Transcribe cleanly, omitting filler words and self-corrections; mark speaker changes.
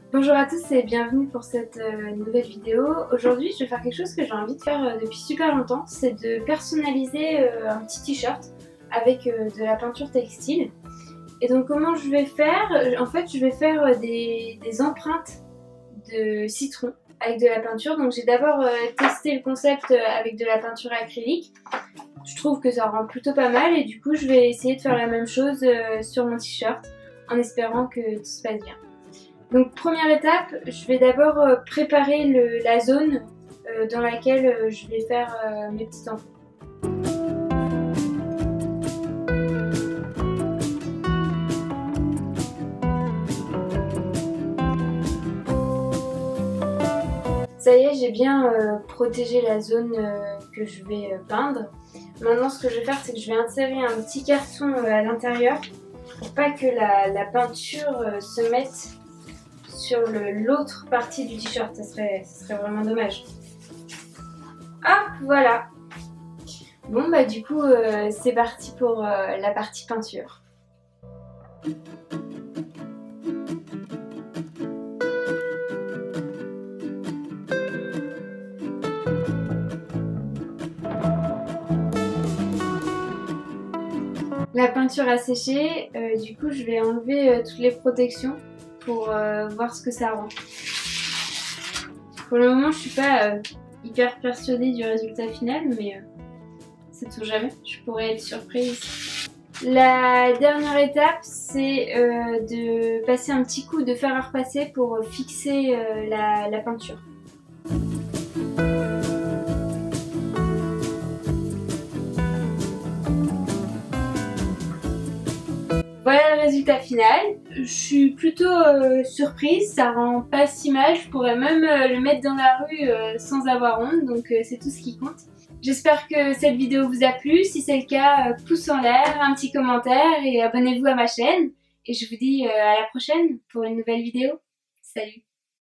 Speaker 1: Bonjour à tous et bienvenue pour cette nouvelle vidéo. Aujourd'hui, je vais faire quelque chose que j'ai envie de faire depuis super longtemps, c'est de personnaliser un petit t-shirt avec de la peinture textile. Et donc comment je vais faire? En fait, je vais faire des empreintes de citron avec de la peinture. Donc j'ai d'abord testé le concept avec de la peinture acrylique. Je trouve que ça rend plutôt pas mal et du coup, je vais essayer de faire la même chose sur mon t-shirt en espérant que tout se passe bien. Donc première étape, je vais d'abord préparer la zone dans laquelle je vais faire mes petits tampons. Ça y est, j'ai bien protégé la zone que je vais peindre. Maintenant, ce que je vais faire, c'est que je vais insérer un petit carton à l'intérieur pour pas que la peinture se mette sur l'autre partie du t-shirt. Ça serait vraiment dommage. Hop, voilà. Bon bah du coup c'est parti pour la partie peinture. La peinture a séché, du coup je vais enlever toutes les protections pour voir ce que ça rend. Pour le moment je suis pas hyper persuadée du résultat final, mais sait-on jamais, je pourrais être surprise. La dernière étape, c'est de passer un petit coup de fer à repasser pour fixer la peinture. Voilà le résultat final. Je suis plutôt surprise, ça rend pas si mal. Je pourrais même le mettre dans la rue sans avoir honte, donc c'est tout ce qui compte. J'espère que cette vidéo vous a plu. Si c'est le cas, pouce en l'air, un petit commentaire et abonnez-vous à ma chaîne. Et je vous dis à la prochaine pour une nouvelle vidéo. Salut!